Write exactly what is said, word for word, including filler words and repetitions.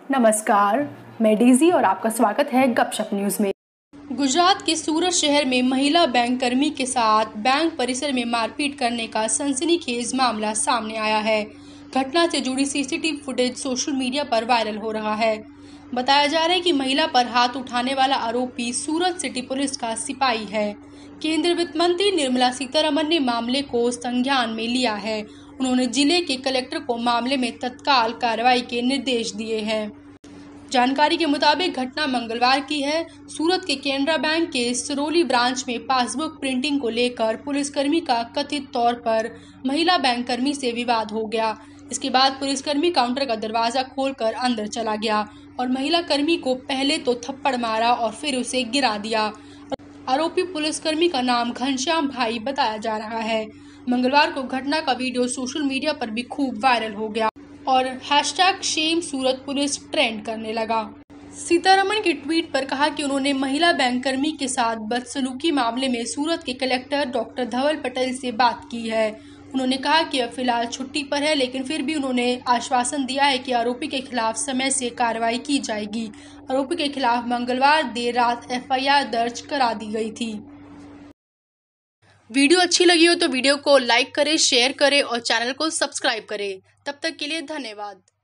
नमस्कार, मैं डेजी और आपका स्वागत है गपशप न्यूज में। गुजरात के सूरत शहर में महिला बैंक कर्मी के साथ बैंक परिसर में मारपीट करने का सनसनीखेज मामला सामने आया है। घटना से जुड़ी CCTV footage social media viral वायरल हो रहा है। बताया जा रहा है कि महिला पर हाथ उठाने वाला आरोपी सूरत सिटी पुलिस का सिपाही है। केंद्रीय वित्त मंत्री निर्मला सीतारमण ने मामले को संज्ञान में लिया है। उन्होंने जिले के कलेक्टर को मामले में तत्काल कार्रवाई के निर्देश दिए हैं। जानकारी के मुताबिक घटना मंगलवार की है। सूरत के केनरा बैंक के सिरोली ब्रांच में पासबुक प्रिंटिंग को लेकर पुलिसकर्मी का कथित तौर पर महिला बैंक कर्मी से विवाद हो गया। इसके बाद पुलिसकर्मी काउंटर का दरवाजा खोलकर अंदर चला गया और महिला कर्मी को पहले तो थप्पड़ मारा और फिर उसे गिरा दिया। आरोपी पुलिसकर्मी का नाम घनश्याम भाई बताया जा रहा है। मंगलवार को घटना का वीडियो सोशल मीडिया पर भी खूब वायरल हो गया और hashtag shame Surat police trend करने लगा। सीतारमण के ट्वीट पर कहा कि उन्होंने महिला बैंक कर्मी के साथ बदसलूकी मामले में सूरत के कलेक्टर डॉक्टर धवल पटेल से बात की है। उन्होंने कहा कि अब फिलहाल छुट्टी पर है, लेकिन फिर भी उन्होंने आश्वासन दिया है कि आरोपी के खिलाफ समय से कार्रवाई की जाएगी। आरोपी के खिलाफ मंगलवार देर रात एफ आई आर दर्ज करा दी गई थी। वीडियो अच्छी लगी हो तो वीडियो को लाइक करें, शेयर करें और चैनल को सब्सक्राइब करें। तब तक के लिए धन्यवाद।